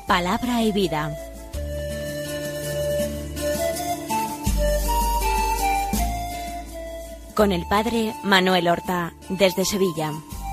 Palabra y vida. Con el padre Manuel Horta, desde Sevilla.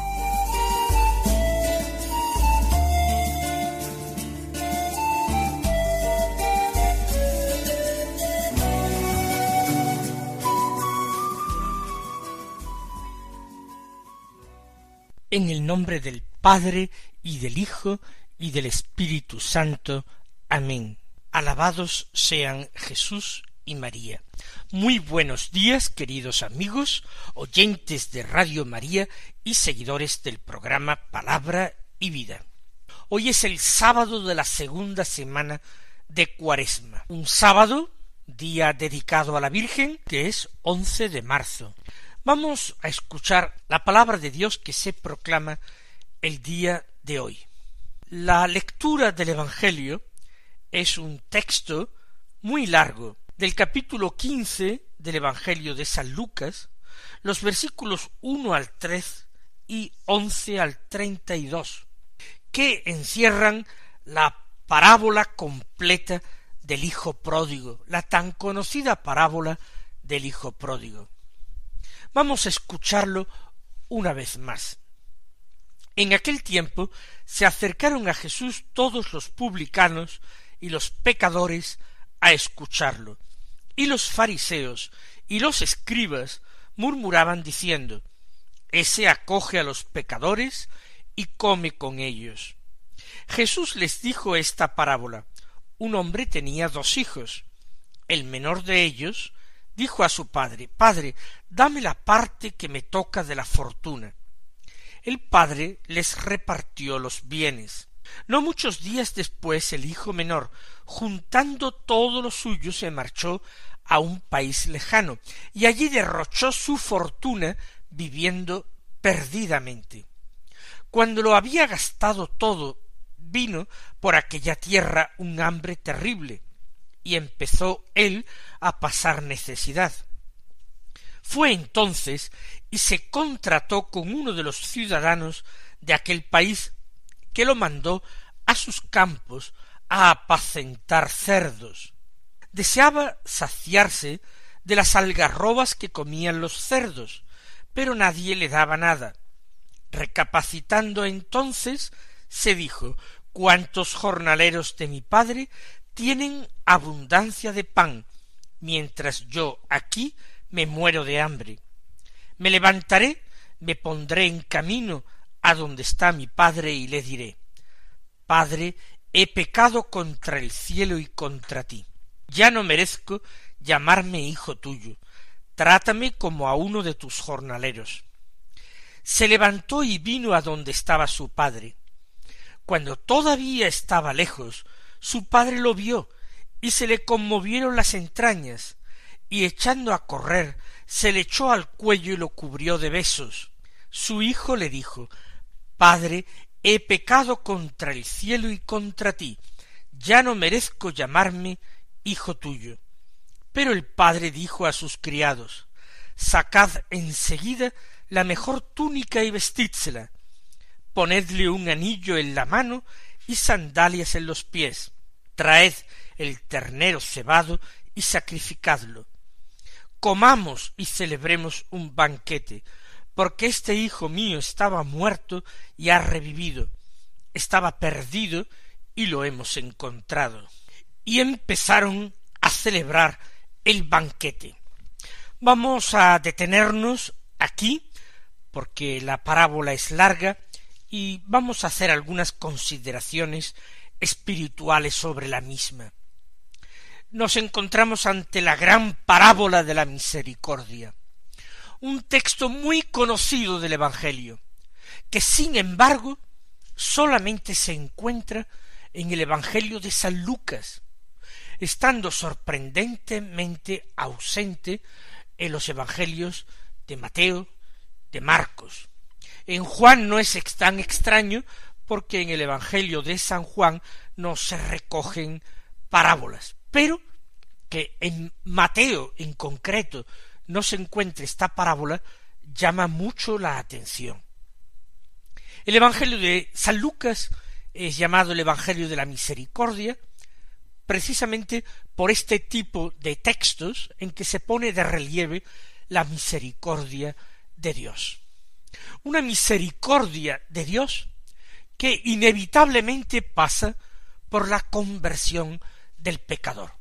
En el nombre del Padre, y del Hijo, y del Espíritu Santo. Amén. Alabados sean Jesús y María. Muy buenos días, queridos amigos, oyentes de Radio María y seguidores del programa Palabra y Vida. Hoy es el sábado de la segunda semana de Cuaresma. Un sábado, día dedicado a la Virgen, que es 11 de marzo. Vamos a escuchar la palabra de Dios que se proclama el día de hoy. La lectura del Evangelio es un texto muy largo, del capítulo 15 del Evangelio de San Lucas, los versículos 1 al 3 y 11 al 32, que encierran la parábola completa del Hijo Pródigo, la tan conocida parábola del Hijo Pródigo. Vamos a escucharlo una vez más. En aquel tiempo se acercaron a Jesús todos los publicanos y los pecadores a escucharlo, y los fariseos y los escribas murmuraban diciendo: Ese acoge a los pecadores y come con ellos. Jesús les dijo esta parábola: Un hombre tenía 2 hijos. El menor de ellos dijo a su padre: Padre, dame la parte que me toca de la fortuna. El padre les repartió los bienes. No muchos días después el hijo menor, juntando todo lo suyo, se marchó a un país lejano, y allí derrochó su fortuna viviendo perdidamente. Cuando lo había gastado todo, vino por aquella tierra un hambre terrible, y empezó él a pasar necesidad. Fue entonces y se contrató con uno de los ciudadanos de aquel país, que lo mandó a sus campos a apacentar cerdos. Deseaba saciarse de las algarrobas que comían los cerdos, pero nadie le daba nada. Recapacitando entonces, se dijo: ¿Cuántos jornaleros de mi padre tienen abundancia de pan, mientras yo aquí me muero de hambre? Me levantaré, me pondré en camino a donde está mi padre y le diré: Padre, he pecado contra el cielo y contra ti. Ya no merezco llamarme hijo tuyo. Trátame como a uno de tus jornaleros. Se levantó y vino a donde estaba su padre. Cuando todavía estaba lejos, su padre lo vio y se le conmovieron las entrañas, y echando a correr, se le echó al cuello y lo cubrió de besos. Su hijo le dijo: Padre, he pecado contra el cielo y contra ti, ya no merezco llamarme hijo tuyo. Pero el padre dijo a sus criados: Sacad enseguida la mejor túnica y vestídsela, ponedle un anillo en la mano y sandalias en los pies, traed el ternero cebado y sacrificadlo. Comamos y celebremos un banquete, porque este hijo mío estaba muerto y ha revivido, estaba perdido y lo hemos encontrado. Y empezaron a celebrar el banquete. Vamos a detenernos aquí, porque la parábola es larga, y vamos a hacer algunas consideraciones espirituales sobre la misma. Nos encontramos ante la gran parábola de la misericordia, un texto muy conocido del Evangelio, que sin embargo solamente se encuentra en el Evangelio de San Lucas, estando sorprendentemente ausente en los Evangelios de Mateo, de Marcos. En Juan no es tan extraño, porque en el Evangelio de San Juan no se recogen parábolas, pero que en Mateo en concreto no se encuentre esta parábola llama mucho la atención. El Evangelio de San Lucas es llamado el Evangelio de la Misericordia, precisamente por este tipo de textos en que se pone de relieve la misericordia de Dios. Una misericordia de Dios que inevitablemente pasa por la conversión del pecador.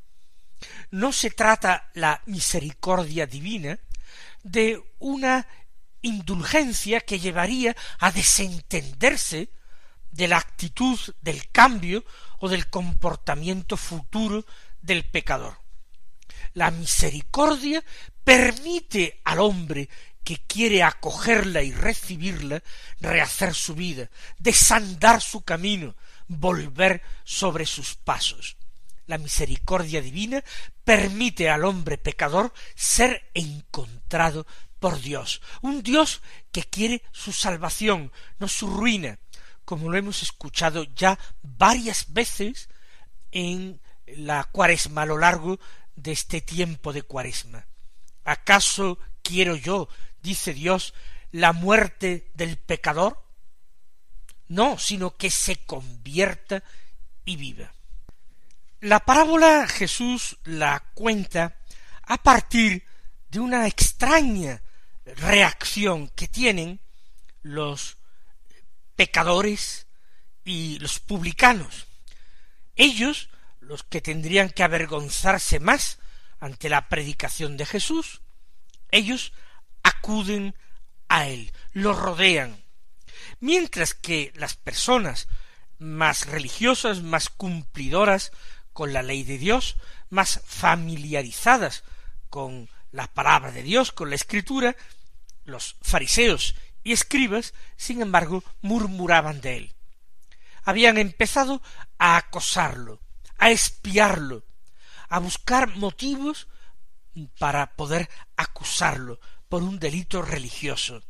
No se trata la misericordia divina de una indulgencia que llevaría a desentenderse de la actitud del cambio o del comportamiento futuro del pecador. La misericordia permite al hombre que quiere acogerla y recibirla, rehacer su vida, desandar su camino, volver sobre sus pasos. La misericordia divina permite al hombre pecador ser encontrado por Dios, un Dios que quiere su salvación, no su ruina, como lo hemos escuchado ya varias veces en la Cuaresma, a lo largo de este tiempo de Cuaresma. ¿Acaso quiero yo, dice Dios, la muerte del pecador? No, sino que se convierta y viva. La parábola Jesús la cuenta a partir de una extraña reacción que tienen los pecadores y los publicanos. Ellos, los que tendrían que avergonzarse más ante la predicación de Jesús, ellos acuden a él, lo rodean, mientras que las personas más religiosas, más cumplidoras con la ley de Dios, más familiarizadas con la palabra de Dios, con la Escritura, los fariseos y escribas, sin embargo, murmuraban de él. Habían empezado a acosarlo, a espiarlo, a buscar motivos para poder acusarlo por un delito religioso.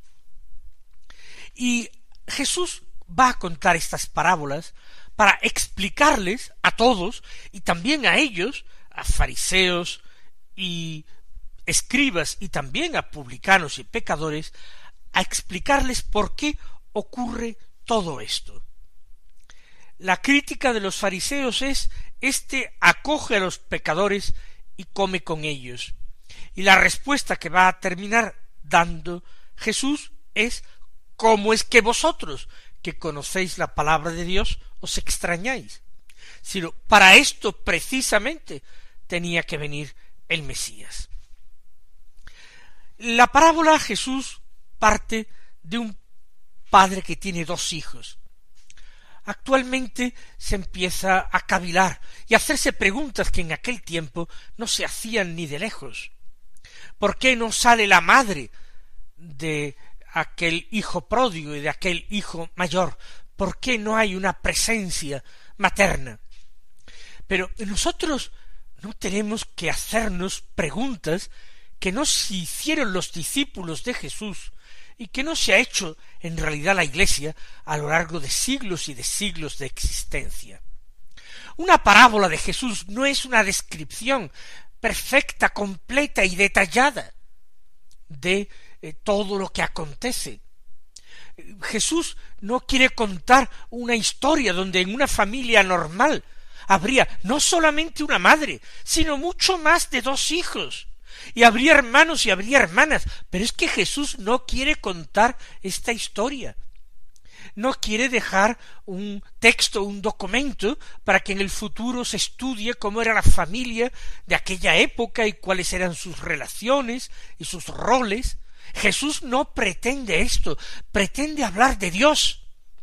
Y Jesús va a contar estas parábolas para explicarles a todos, y también a ellos, a fariseos y escribas, y también a publicanos y pecadores, a explicarles por qué ocurre todo esto. La crítica de los fariseos es: este acoge a los pecadores y come con ellos. Y la respuesta que va a terminar dando Jesús es: ¿cómo es que vosotros, que conocéis la palabra de Dios, os extrañáis? Sino para esto precisamente tenía que venir el Mesías. La parábola Jesús parte de un padre que tiene dos hijos. Actualmente se empieza a cavilar y a hacerse preguntas que en aquel tiempo no se hacían ni de lejos. ¿Por qué no sale la madre de aquel hijo pródigo y de aquel hijo mayor? ¿Por qué no hay una presencia materna? Pero nosotros no tenemos que hacernos preguntas que no se hicieron los discípulos de Jesús y que no se ha hecho en realidad la Iglesia a lo largo de siglos y de siglos de existencia. Una parábola de Jesús no es una descripción perfecta, completa y detallada de todo lo que acontece. Jesús no quiere contar una historia donde en una familia normal habría no solamente una madre, sino mucho más de dos hijos, y habría hermanos y habría hermanas, pero es que Jesús no quiere contar esta historia. No quiere dejar un texto, un documento, para que en el futuro se estudie cómo era la familia de aquella época y cuáles eran sus relaciones y sus roles. Jesús no pretende esto, pretende hablar de Dios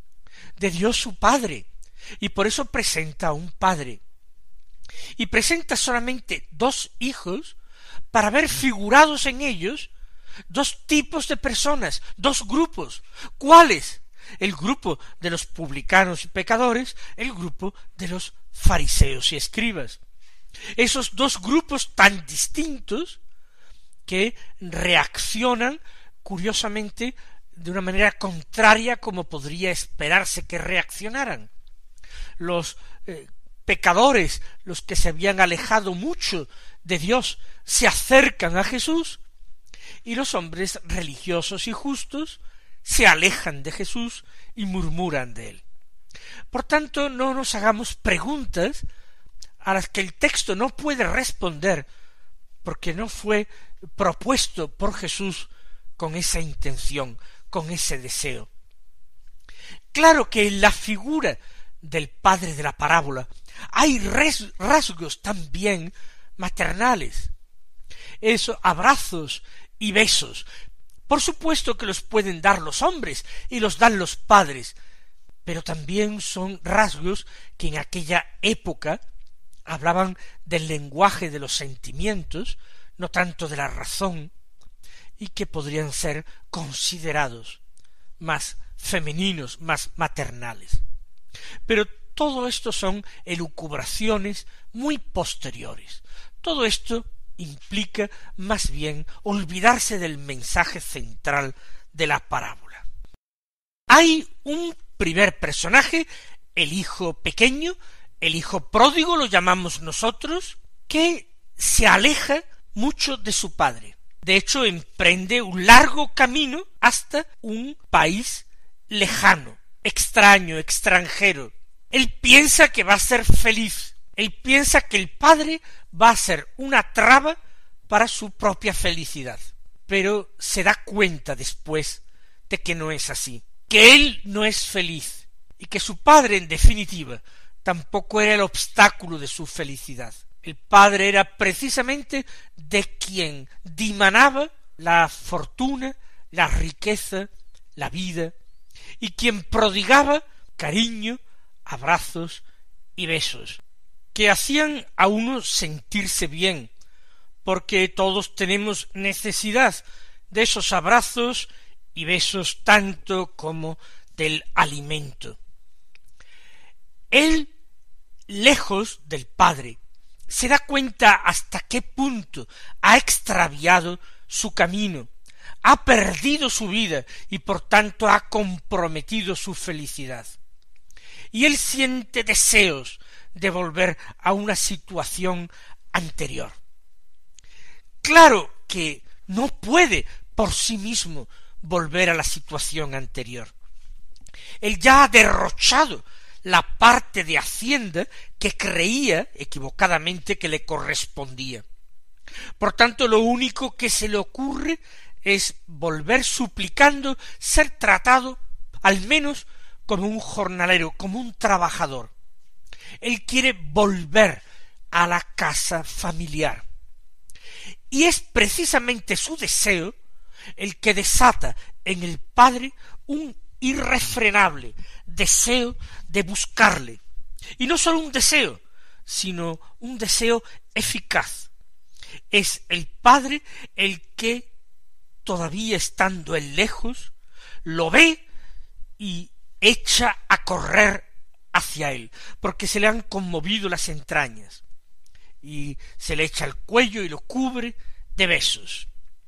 su Padre, y por eso presenta a un padre. Y presenta solamente dos hijos para ver figurados en ellos dos tipos de personas, dos grupos. ¿Cuáles? El grupo de los publicanos y pecadores, el grupo de los fariseos y escribas. Esos dos grupos tan distintos que reaccionan, curiosamente, de una manera contraria como podría esperarse que reaccionaran. Los pecadores, los que se habían alejado mucho de Dios, se acercan a Jesús, y los hombres religiosos y justos se alejan de Jesús y murmuran de él. Por tanto, no nos hagamos preguntas a las que el texto no puede responder, porque no fue propuesto por Jesús con esa intención, con ese deseo. Claro que en la figura del padre de la parábola hay rasgos también maternales, esos abrazos y besos. Por supuesto que los pueden dar los hombres y los dan los padres, pero también son rasgos que en aquella época hablaban del lenguaje de los sentimientos, no tanto de la razón, y que podrían ser considerados más femeninos, más maternales. Pero todo esto son elucubraciones muy posteriores. Todo esto implica más bien olvidarse del mensaje central de la parábola. Hay un primer personaje, el hijo pequeño, el hijo pródigo lo llamamos nosotros, que se aleja mucho de su padre. De hecho, emprende un largo camino hasta un país lejano, extraño, extranjero. Él piensa que va a ser feliz. Él piensa que el padre va a ser una traba para su propia felicidad. Pero se da cuenta después de que no es así, que él no es feliz y que su padre, en definitiva, tampoco era el obstáculo de su felicidad. El padre era precisamente de quien dimanaba la fortuna, la riqueza, la vida, y quien prodigaba cariño, abrazos y besos, que hacían a uno sentirse bien, porque todos tenemos necesidad de esos abrazos y besos tanto como del alimento. Él, lejos del padre, se da cuenta hasta qué punto ha extraviado su camino, ha perdido su vida y por tanto ha comprometido su felicidad. Y él siente deseos de volver a una situación anterior. Claro que no puede por sí mismo volver a la situación anterior. Él ya ha derrochado la parte de hacienda que creía equivocadamente que le correspondía. Por tanto, lo único que se le ocurre es volver suplicando ser tratado al menos como un jornalero, como un trabajador. Él quiere volver a la casa familiar. Y es precisamente su deseo el que desata en el padre un irrefrenable deseo de buscarle. Y no sólo un deseo, sino un deseo eficaz. Es el padre el que, todavía estando él lejos, lo ve y echa a correr hacia él, porque se le han conmovido las entrañas, y se le echa al cuello y lo cubre de besos.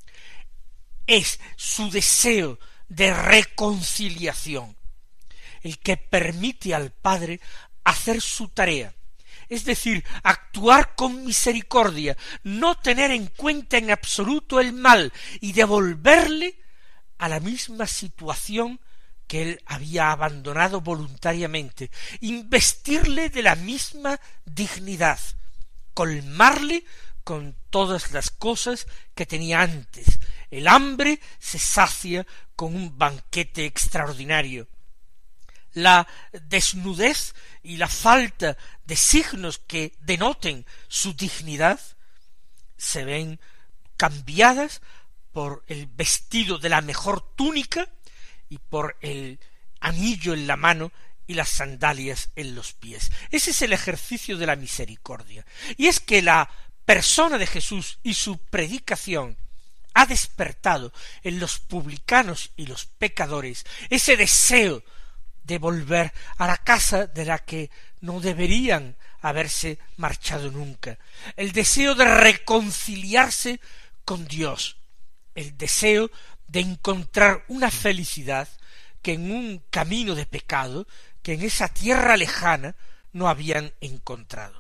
Es su deseo de reconciliación el que permite al padre hacer su tarea, es decir, actuar con misericordia, no tener en cuenta en absoluto el mal y devolverle a la misma situación que él había abandonado voluntariamente, investirle de la misma dignidad, colmarle con todas las cosas que tenía antes. El hambre se sacia con un banquete extraordinario. La desnudez y la falta de signos que denoten su dignidad se ven cambiadas por el vestido de la mejor túnica y por el anillo en la mano y las sandalias en los pies. Ese es el ejercicio de la misericordia. Y es que la persona de Jesús y su predicación ha despertado en los publicanos y los pecadores ese deseo de volver a la casa de la que no deberían haberse marchado nunca, el deseo de reconciliarse con Dios, el deseo de encontrar una felicidad que en un camino de pecado, que en esa tierra lejana no habían encontrado.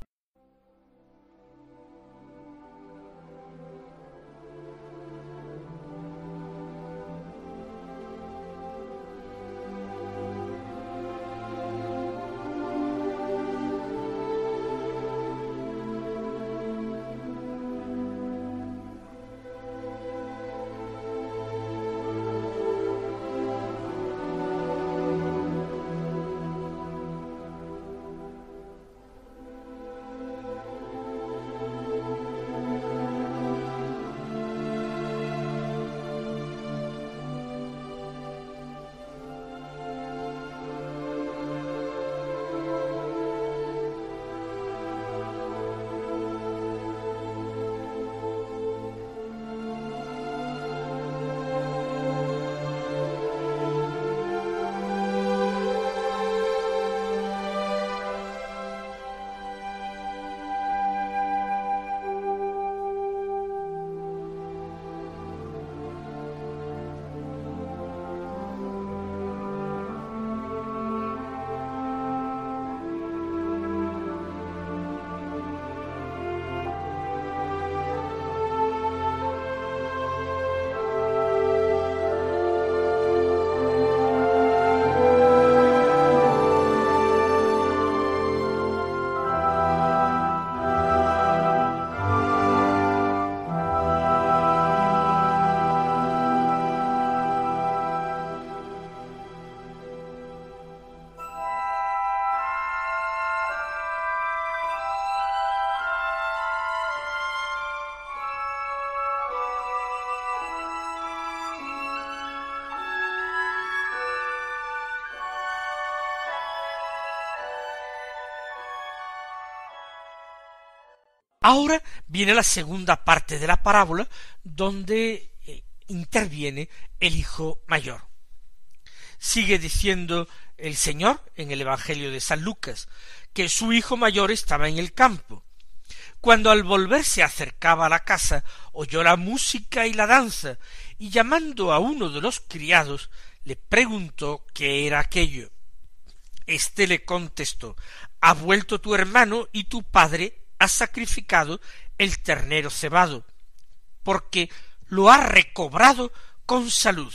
Ahora viene la segunda parte de la parábola, donde interviene el hijo mayor. Sigue diciendo el Señor en el Evangelio de San Lucas que su hijo mayor estaba en el campo. Cuando al volver se acercaba a la casa, oyó la música y la danza, y llamando a uno de los criados, le preguntó qué era aquello. Éste le contestó: ha vuelto tu hermano y tu padre ha sacrificado el ternero cebado, porque lo ha recobrado con salud.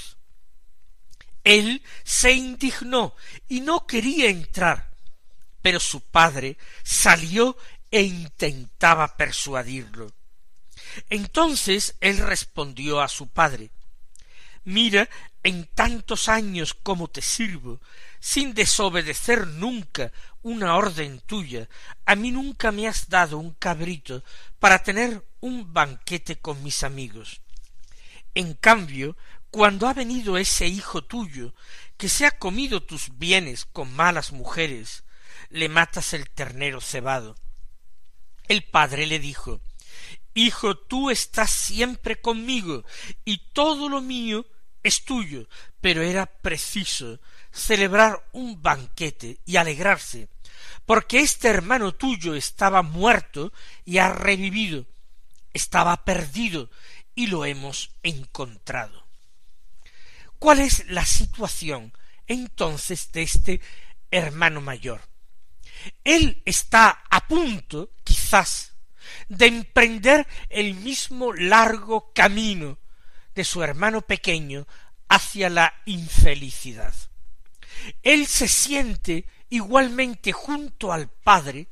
Él se indignó y no quería entrar, pero su padre salió e intentaba persuadirlo. Entonces él respondió a su padre: mira, en tantos años como te sirvo, sin desobedecer nunca una orden tuya, a mí nunca me has dado un cabrito para tener un banquete con mis amigos. En cambio, cuando ha venido ese hijo tuyo, que se ha comido tus bienes con malas mujeres, le matas el ternero cebado. El padre le dijo: hijo, tú estás siempre conmigo, y todo lo mío es tuyo, pero era preciso celebrar un banquete y alegrarse, porque este hermano tuyo estaba muerto y ha revivido, estaba perdido y lo hemos encontrado. ¿Cuál es la situación entonces de este hermano mayor? Él está a punto, quizás, de emprender el mismo largo camino de su hermano pequeño hacia la infelicidad. Él se siente igualmente junto al Padre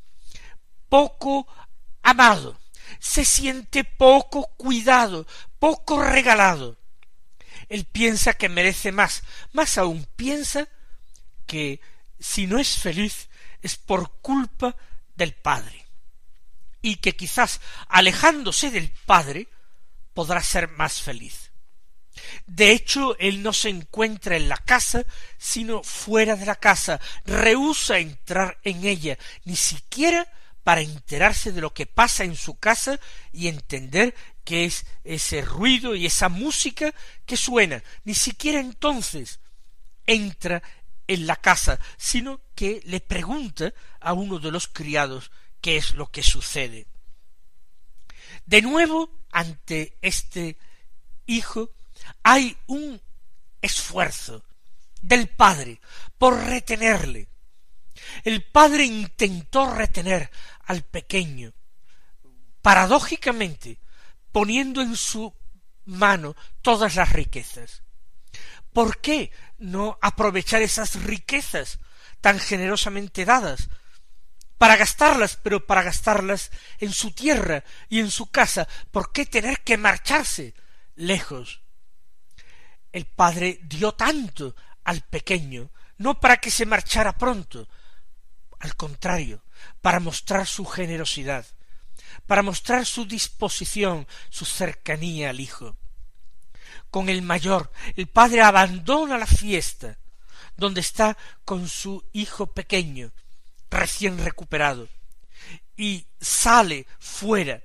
poco amado, se siente poco cuidado, poco regalado. Él piensa que merece más aún piensa que si no es feliz es por culpa del Padre, y que quizás alejándose del Padre podrá ser más feliz. De hecho, él no se encuentra en la casa, sino fuera de la casa, rehúsa entrar en ella, ni siquiera para enterarse de lo que pasa en su casa y entender qué es ese ruido y esa música que suena. Ni siquiera entonces entra en la casa, sino que le pregunta a uno de los criados qué es lo que sucede. De nuevo, ante este hijo, hay un esfuerzo del padre por retenerle. El padre intentó retener al pequeño, paradójicamente, poniendo en su mano todas las riquezas. ¿Por qué no aprovechar esas riquezas tan generosamente dadas para gastarlas, pero para gastarlas en su tierra y en su casa? ¿Por qué tener que marcharse lejos? El padre dio tanto al pequeño, no para que se marchara pronto, al contrario, para mostrar su generosidad, para mostrar su disposición, su cercanía al hijo. Con el mayor, el padre abandona la fiesta, donde está con su hijo pequeño, recién recuperado, y sale fuera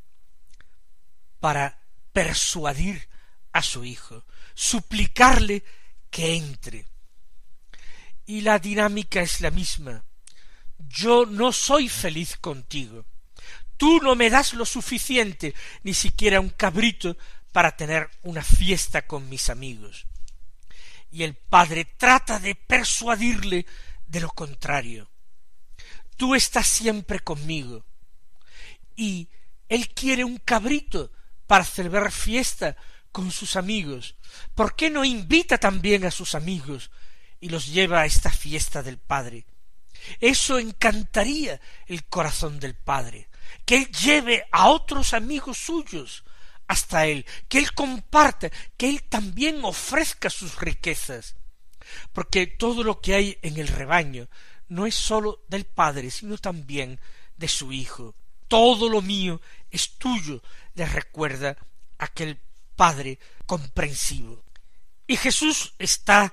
para persuadir a su hijo, suplicarle que entre. Y la dinámica es la misma. Yo no soy feliz contigo. Tú no me das lo suficiente, ni siquiera un cabrito para tener una fiesta con mis amigos. Y el padre trata de persuadirle de lo contrario. Tú estás siempre conmigo. Y él quiere un cabrito para celebrar fiesta con sus amigos. ¿Por qué no invita también a sus amigos y los lleva a esta fiesta del padre? Eso encantaría el corazón del padre, que él lleve a otros amigos suyos hasta él, que él comparta, que él también ofrezca sus riquezas, porque todo lo que hay en el rebaño no es sólo del padre, sino también de su hijo. Todo lo mío es tuyo, le recuerda aquel padre comprensivo. Y Jesús está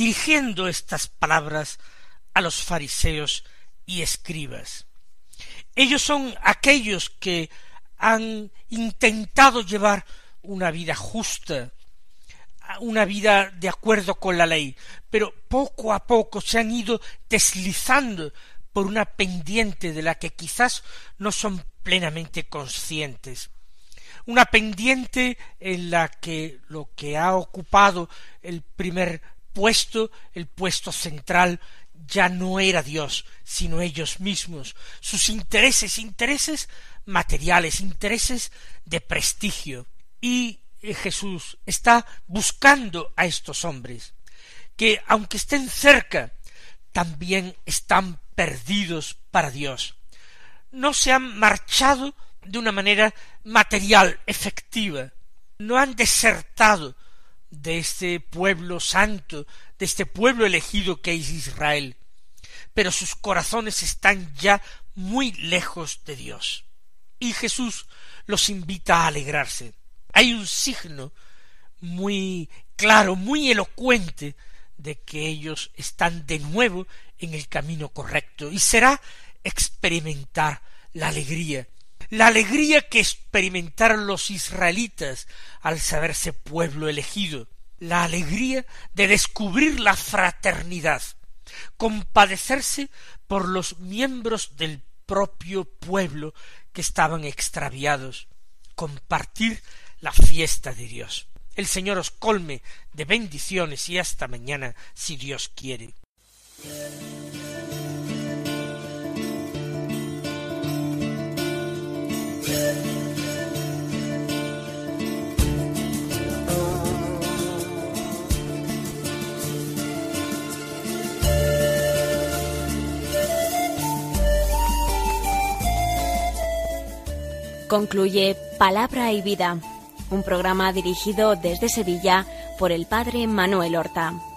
dirigiendo estas palabras a los fariseos y escribas. Ellos son aquellos que han intentado llevar una vida justa, una vida de acuerdo con la ley, pero poco a poco se han ido deslizando por una pendiente de la que quizás no son plenamente conscientes. Una pendiente en la que lo que ha ocupado el primer puesto, el puesto central, ya no era Dios, sino ellos mismos, sus intereses materiales, intereses de prestigio. Y Jesús está buscando a estos hombres, que aunque estén cerca, también están perdidos para Dios. No se han marchado de una manera material, efectiva. No han desertado de este pueblo santo, de este pueblo elegido que es Israel, pero sus corazones están ya muy lejos de Dios. Y Jesús los invita a alegrarse. Hay un signo muy claro, muy elocuente, de que ellos están de nuevo en el camino correcto, y será experimentar la alegría que experimentaron los israelitas al saberse pueblo elegido, la alegría de descubrir la fraternidad, compadecerse por los miembros del propio pueblo que estaban extraviados, compartir la fiesta de Dios. El Señor os colme de bendiciones y hasta mañana, si Dios quiere. Concluye Palabra y Vida, un programa dirigido desde Sevilla por el padre Manuel Horta.